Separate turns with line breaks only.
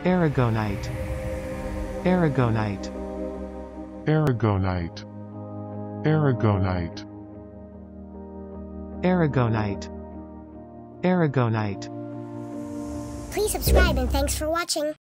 arragonite, arragonite,
arragonite, arragonite,
arragonite, arragonite.
Please subscribe and thanks for watching.